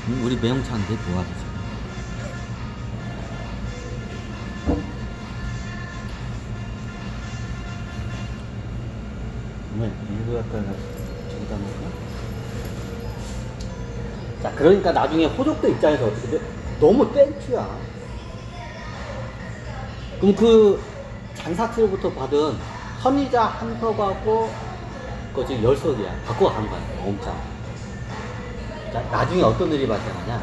우리 매형차인데 뭐하지 지금. 왜 이거 갖다가 저기다 놓을까? 자, 그러니까 나중에 호적들 입장에서 어떻게 돼? 너무 땡큐야. 그럼 그 장사치로부터 받은 선의자 한 석하고 그거 지금 10석이야. 바꿔 가는 거야. 엄청. 자, 나중에 어떤 일이 발생하냐?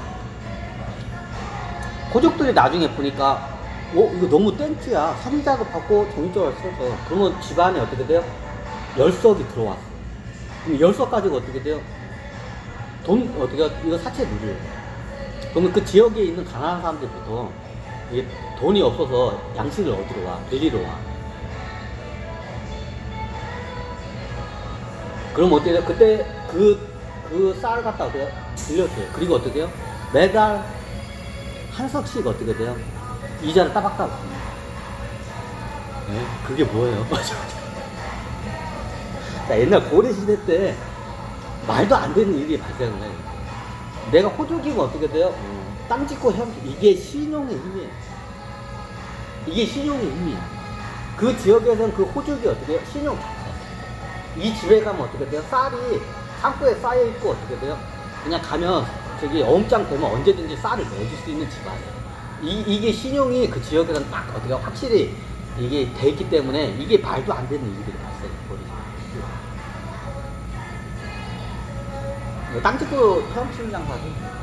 호적들이 나중에 보니까 이거 너무 땡큐야. 선의자도 받고 정의적으로 써서. 그러면 집안에 어떻게 돼요? 10석이 들어왔어. 그럼 10석 가지고 어떻게 돼요? 돈 어떻게 이거 사채 누려요. 그러면 그 지역에 있는 가난한 사람들부터 이게 돈이 없어서 양식을 얻으러 와, 빌리러 와. 그럼 어떻게 돼요? 그때 그 쌀을 갖다 어떻게 빌려줘요. 그리고 어떻게 돼요? 매달 한 석씩 어떻게 돼요? 이자를 따박따박. 네? 그게 뭐예요? 자, 옛날 고려시대 때 말도 안 되는 일이 발생을 해요. 내가 호적이면 어떻게 돼요? 땅 짓고 이게 신용의 힘이에요. 이게 신용의 힘이야. 그 지역에서는 그 호적이 어떻게 해요? 신용 자체. 이 집에 가면 어떻게 돼요? 쌀이 창고에 쌓여있고 어떻게 돼요? 그냥 가면 저기 어음장 되면 언제든지 쌀을 내줄 수 있는 집안이에요. 이게 신용이 그 지역에서는 딱 어떻게 확실히 이게 돼 있기 때문에 이게 말도 안 되는 일들이 발생해요. 땅 짓고 헤엄치는 장사죠.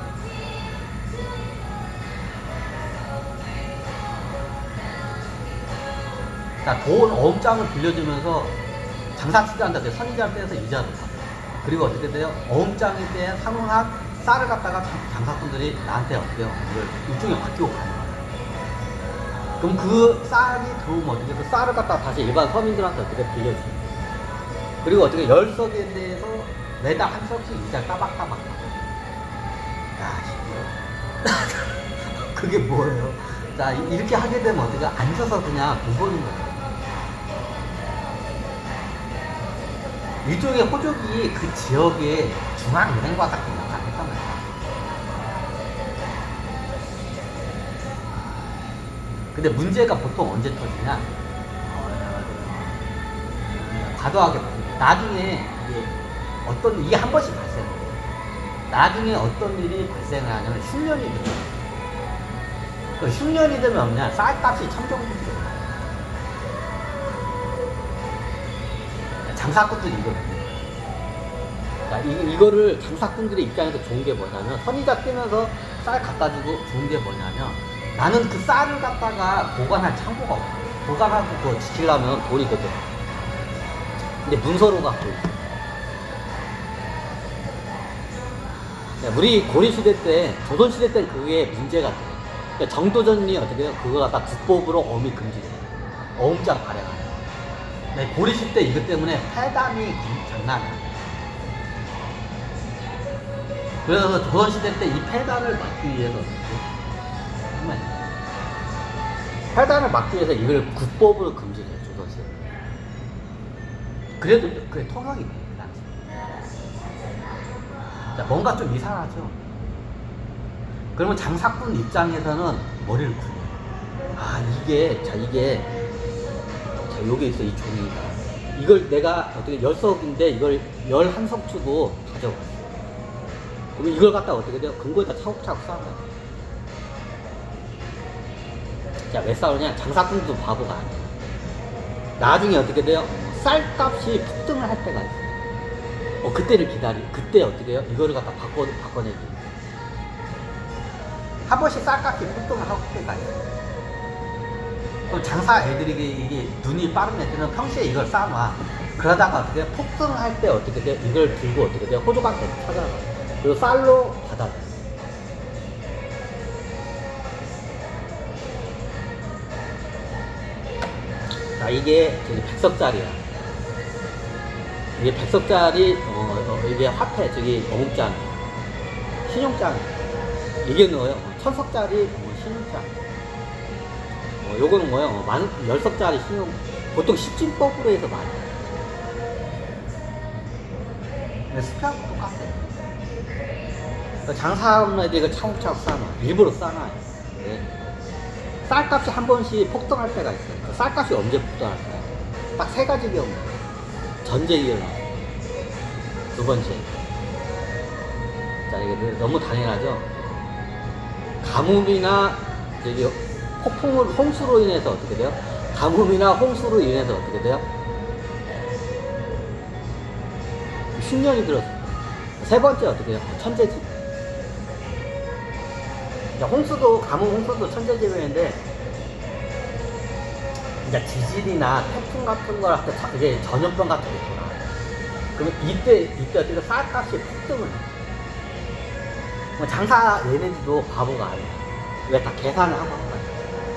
자, 돈 어음장을 빌려주면서 장사치자한테 선의자를 떼서 이자도 받아. 그리고 어떻게 돼요? 어음장에 대한 상응한 쌀을 갖다가 장사꾼들이 나한테 어때요? 이걸 일종의 바뀌고 가는 거야. 그럼 그 쌀이 들어오면 어떻게 그 쌀을 갖다가 다시 일반 서민들한테 어떻게 빌려줘요. 그리고 어떻게 10석에 대해서 매달 한 석씩 이자를 따박따박. 야, 그게 뭐예요? 자, 이렇게 하게 되면 어떻게 앉아서 그냥 돈 버는 거예요. 일종의 호적이 그 지역의 중앙은행과 같은 거 안 했단 말이야. 근데 문제가 보통 언제 터지냐? 과도하게 나중에 이게 한 번씩 발생해요. 나중에 어떤 일이 발생을 하냐면 흉년이 들어요. 그 흉년이 되면 없냐? 쌀값이 천정부지로 올라요. 장사꾼들이 이거를 장사꾼들의 입장에서 좋은 게 뭐냐면 선의자 뜨면서 쌀 갖다 주고 좋은 게 뭐냐면 나는 그 쌀을 갖다가 보관할 창고가 없어. 보관하고 그거 지키려면 돈이 더 들어. 근데 문서로 갖고 있어. 우리 고려시대 때, 조선시대 때 그게 문제가 돼요. 그러니까 정도전이 어떻게 해요? 그거 갖다 국법으로 어미 금지돼요. 어음장 발행하는. 고려시대 때 이것 때문에 폐단이 장난이야. 그래서 조선시대 때 이 폐단을 막기 위해서 폐단을 막기 위해서 이걸 국법으로 금지해요. 조선시대. 그래도 그게 통역이 돼요. 자, 뭔가 좀 이상하죠. 그러면 장사꾼 입장에서는 머리를 굴려요. 요게 있어, 이 종이가. 이걸 내가 어떻게 10석인데 이걸 11석 주고 가져갔어. 그러면 이걸 갖다 어떻게 돼요? 근거에다 차곡차곡 쌓아요. 자, 왜 싸우냐? 장사꾼도 바보가 아니야. 나중에 어떻게 돼요? 쌀값이 폭등을 할 때가 있어요. 그때를 그때 어떻게 해요? 이거를 갖다 바꿔내기. 한 번씩 쌀값이 폭등을 할 때가 있어요. 그럼 장사 애들이 이게 눈이 빠른 애들은 평소에 이걸 쌓아놔. 그러다가 어떻게 해요? 폭등할 때 어떻게 돼요? 이걸 들고 어떻게 돼요? 호족한테 찾아가. 그리고 쌀로 받아요. 자, 이게 저기 100석짜리야. 이게 100석짜리, 이게 화폐, 저기 어묵장, 신용장. 이게 뭐예요? 1000석짜리 신용장. 요거는 뭐예요? 10석짜리 신용, 보통 10진법으로 해서 많이. 스페하고 똑같아요. 장사하는 애들이 이거 차곡차곡 쌓아놔. 일부러 쌓아놔요. 네. 쌀값이 한 번씩 폭등할 때가 있어요. 그 쌀값이 언제 폭등할까요? 딱 세 가지 경우. 전쟁이 일어나요. 두 번째. 자, 이게 너무 당연하죠? 가뭄이나, 저기, 홍수로 인해서 어떻게 돼요? 가뭄이나 홍수로 인해서 어떻게 돼요? 흉년이 들었어요. 세 번째 어떻게 해요? 천재지변. 홍수도, 가뭄 홍수도 천재지변인데, 그러니까 지진이나 태풍 같은 걸 할 때 이제 전염병 같은 게 돌아와요. 그러면 이때 어떻게 쌀값이 폭등을 해요. 장사 얘네들도 바보가 아니에요. 왜 다 계산을 하고 한 거예요.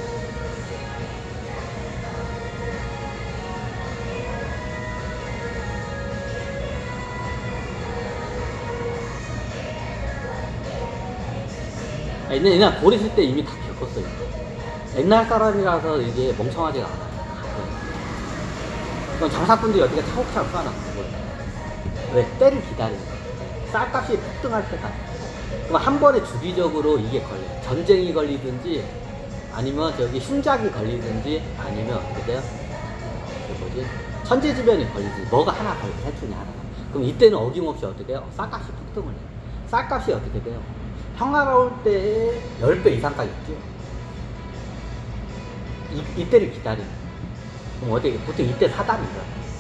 옛날 버리실 때 이미 다 겪었어요. 옛날 사람이라서 이게 멍청하지가 않아요. 그럼 장사꾼들이 어떻게 차곡차곡 쌓아놨는 거예요. 왜? 때를 기다려요. 쌀값이 폭등할 때까지. 그럼 한 번에 주기적으로 이게 걸려요. 전쟁이 걸리든지, 아니면 저기 흉작이 걸리든지, 아니면 어떻게 돼요? 그 뭐지? 천재지변이 걸리든지, 뭐가 하나 걸려, 셋 중에 하나가. 그럼 이때는 어김없이 어떻게 돼요? 쌀값이 폭등을 해요. 쌀값이 어떻게 돼요? 평화로울 때 10배 이상까지 뛰어요. 이때를 기다리는. 그럼 어떻게, 보통 이때 사담이죠.